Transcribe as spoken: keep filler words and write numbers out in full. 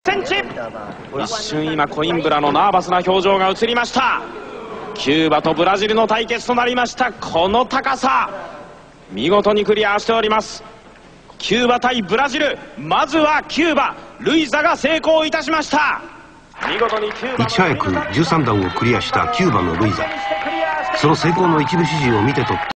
センチ。一瞬今コインブラのナーバスな表情が映りました。キューバとブラジルの対決となりました。この高さ見事にクリアしております。キューバ対ブラジル、まずはキューバルイザが成功いたしました。見事にキューバいち早くじゅうさん段をクリアしたキューバのルイザ。その成功の一部始終を見て取った